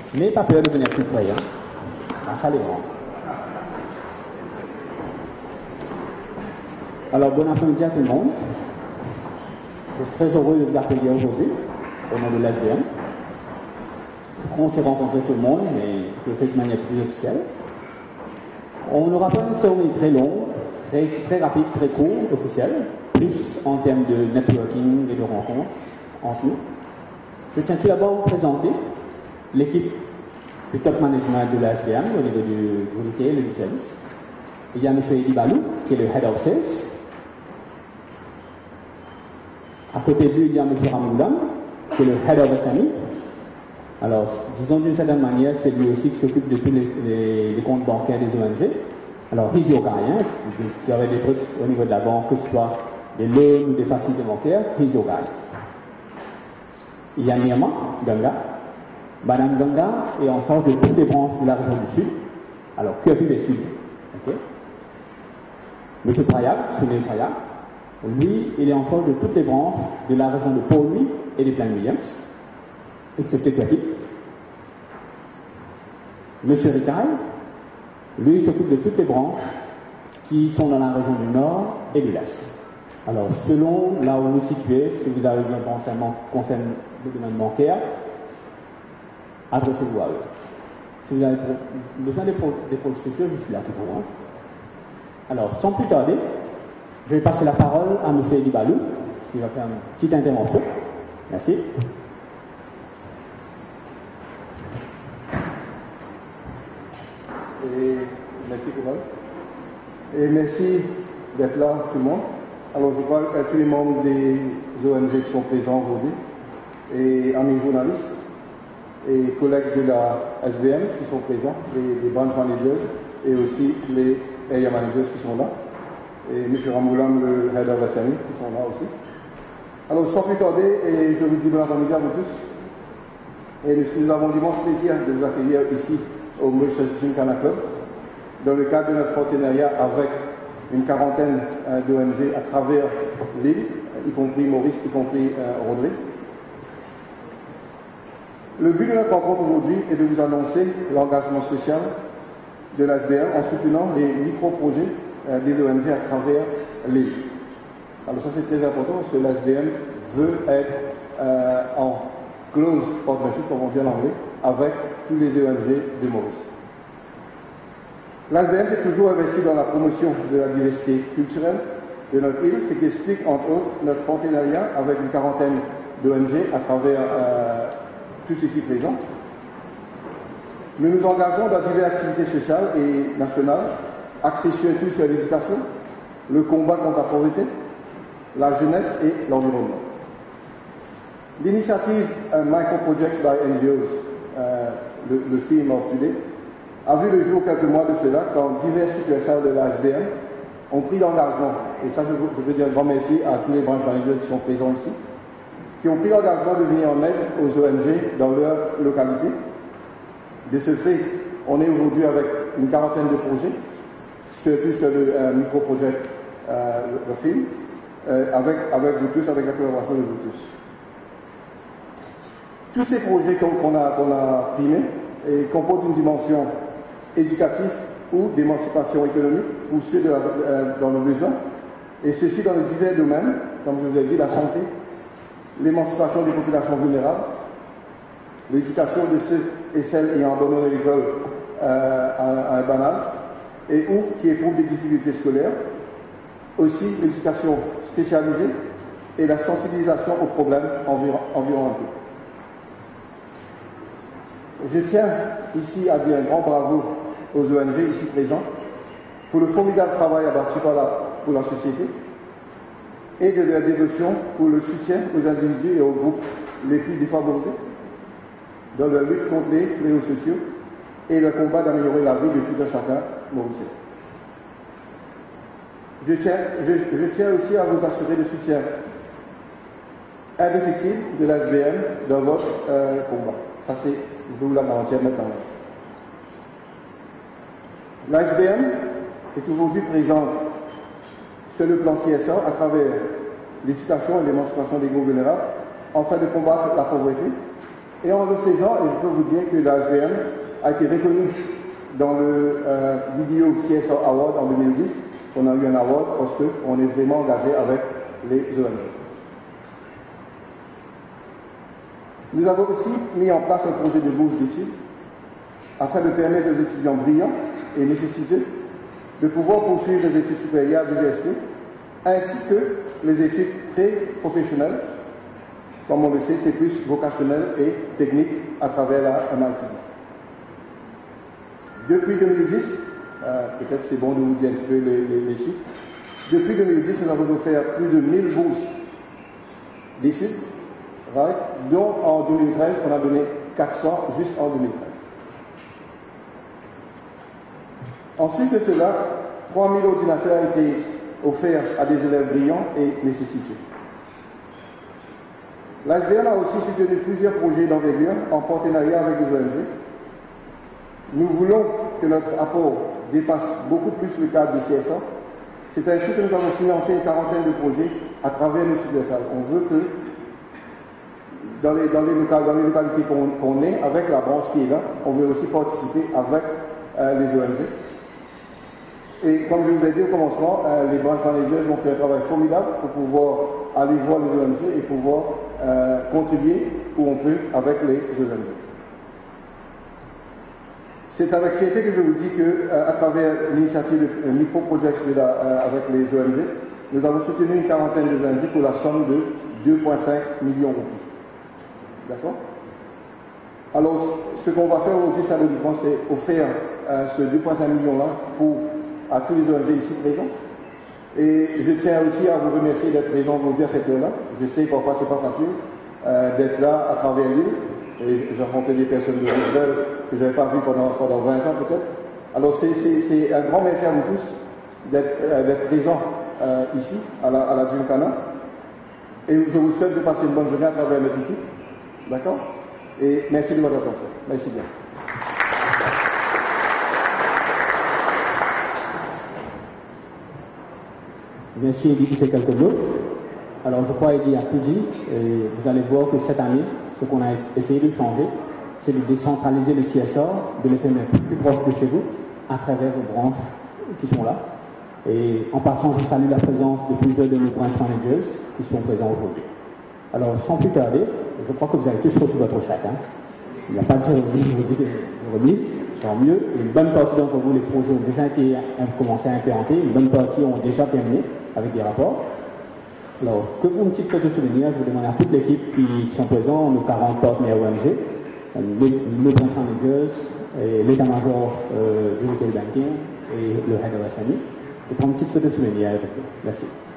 N'ayez pas peur de venir plus près. Hein. La salle est grande. Alors, bon après-midi à tout le monde. Je suis très heureux de vous accueillir aujourd'hui au nom de l'SBM. On s'est rencontré tout le monde, mais je le fais de manière plus officielle. On n'aura pas une cérémonie très longue, très rapide, très courte, officielle, plus en termes de networking et de rencontres entre nous. Je tiens tout d'abord à vous présenter l'équipe du top management de l'SBM au niveau du retail et du service. Il y a M. Eddie Balou, qui est le Head of Sales. À côté de lui, il y a M. Ramoulam, qui est le Head of SME. Alors, disons d'une certaine manière, c'est lui aussi qui s'occupe de tous les comptes bancaires des ONG. Alors, he's your guy, hein. S'il y avait des trucs au niveau de la banque, que ce soit des loans ou des facilités bancaires, he's your guy. Il y a Nirma Ganga. Madame Ganga est en charge de toutes les branches de la région du Sud. Alors, cœur et Sud. Okay. Monsieur Prayag, Sunil Prayag, lui, il est en charge de toutes les branches de la région de Port-Louis et des Plaines Williams, excepté Quatic. Monsieur Ricard, lui, s'occupe de toutes les branches qui sont dans la région du Nord et de l'Est. Alors, selon là où vous vous situez, si vous avez un renseignement qui concerne le domaine bancaire, adressez-vous à eux. Si vous avez besoin des pôles spéciaux, je suis là toujours. Hein. Alors, sans plus tarder, je vais passer la parole à M. Eddie Balou, qui va faire une petite intervention. Merci. Et merci Kouval. Et merci d'être là tout le monde. Alors je crois à tous les membres des ONG qui sont présents aujourd'hui, et amis journalistes, et collègues de la SBM qui sont présents, les branch managers, et aussi les area managers qui sont là, et M. Ramoulam, le Head of SME, qui sont là aussi. Alors sans plus tarder, et je vous dis bon après-midi à vous tous, et nous avons l'immense plaisir de vous accueillir ici au Mauritius Gymkhana Club, dans le cadre de notre partenariat avec une quarantaine d'ONG à travers l'île, y compris Maurice, y compris Rodrigue. Le but de notre rencontre aujourd'hui est de vous annoncer l'engagement social de l'SBM en soutenant les micro-projets des ONG à travers l'île. Alors ça c'est très important parce que l'SBM veut être en close partnership, comme on dit en anglais, avec tous les ONG de Maurice. L'SBM s'est toujours investi dans la promotion de la diversité culturelle de notre île, ce qui explique entre autres notre partenariat avec une quarantaine d'ONG à travers tous ici présents. Nous nous engageons dans diverses activités sociales et nationales, axées surtout sur l'éducation, le combat contre la pauvreté, la jeunesse et l'environnement. L'initiative Micro Projects by NGOs, le theme of today, a vu le jour quelques mois de cela quand divers succursales de la SBM ont pris l'engagement, et ça je veux dire un grand merci à tous les branch managers qui sont présents ici, qui ont pris l'engagement de venir en aide aux ONG dans leur localité. De ce fait, on est aujourd'hui avec une quarantaine de projets, surtout sur le micro-project le film, avec vous tous, avec la collaboration de vous tous. Tous ces projets qu'on a primés comportent une dimension éducative ou d'émancipation économique pour ceux dans le besoin, et ceci dans les divers domaines, comme je vous ai dit, la santé, l'émancipation des populations vulnérables, l'éducation de ceux et celles ayant abandonné l'école à un bas âge et ou qui éprouvent des difficultés scolaires, aussi l'éducation spécialisée et la sensibilisation aux problèmes environnementaux. Je tiens ici à dire un grand bravo aux ONG ici présents pour le formidable travail abattu pour la société et de leur dévotion pour le soutien aux individus et aux groupes les plus défavorisés dans leur lutte contre les fléaux sociaux et le combat d'améliorer la vie de tout un chacun mauricien. Je tiens aussi à vous assurer le soutien indéfectible de l'SBM dans votre combat. Ça c'est, je peux vous la garantir maintenant. L'SBM est aujourd'hui présente sur le plan CSA à travers l'éducation et l'émancipation des groupes vulnérables afin de combattre la pauvreté Et en le faisant, et je peux vous dire que la HBM a été reconnue dans le Video CSR Award en 2010. On a eu un award parce qu'on est vraiment engagé avec les ONG. Nous avons aussi mis en place un projet de bourse d'études afin de permettre aux étudiants brillants et nécessités de pouvoir poursuivre les études supérieures à l'université, ainsi que les études pré-professionnelles, comme on le sait, c'est plus vocationnel et technique à travers la MIT. Depuis 2010, peut-être c'est bon de vous dire un petit peu les chiffres, depuis 2010, nous avons offert plus de 1000 bourses d'études, right, dont en 2013, on a donné 400 juste en 2013. Ensuite de cela, 3000 ordinateurs ont été offerts à des élèves brillants et nécessités. L'HBM a aussi soutenu plusieurs projets d'envergure en partenariat avec les ONG. Nous voulons que notre apport dépasse beaucoup plus le cadre du CSA. C'est ainsi que nous avons financé une quarantaine de projets à travers nos succursales. On veut que dans les localités qu'on est, avec la branche qui est là, on veut aussi participer avec les ONG. Et comme je vous l'ai dit au commencement, les branches managers vont faire un travail formidable pour pouvoir aller voir les ONG et pouvoir contribuer où on peut avec les ONG. C'est avec fierté que je vous dis qu'à travers l'initiative de micro-projects avec les ONG, nous avons soutenu une quarantaine de ONG pour la somme de 2,5 millions d'euros. D'accord? Alors, ce qu'on va faire aujourd'hui, symboliquement, c'est offrir ce 2,5 millions-là à tous les ONG ici présents. Et je tiens aussi à vous remercier d'être présents aujourd'hui à cette heure-là. Je sais parfois c'est pas facile d'être là à travers l'île. Et j'ai rencontré des personnes de Roosevelt que je n'avais pas vues pendant 20 ans peut-être. Alors c'est un grand merci à vous tous d'être présents ici à la Gymkhana. Et je vous souhaite de passer une bonne journée à travers notre équipe. D'accord? Et merci de votre attention. Merci bien. Merci Eddie qui fait quelques mots. Alors je crois Eddie a tout dit, et vous allez voir que cette année, ce qu'on a essayé de changer, c'est de décentraliser le CSR, de le faire plus proche de chez vous, à travers vos branches qui sont là. Et en partant, je salue la présence de plusieurs de nos branch managers qui sont présents aujourd'hui. Alors sans plus tarder, je crois que vous avez tous reçu votre chèque. Il n'y a pas de remise, tant mieux. Une bonne partie d'entre vous, les projets ont déjà commencé à implémenter, une bonne partie ont déjà terminé avec des rapports. Alors, que pour une petite photo souvenir, je vais demander à toute l'équipe qui sont présents, nos 40 partenaires ONG, nos branch managers, l'état-major du retail banking et le head of SME, de prendre une petite photo souvenir avec vous. Merci.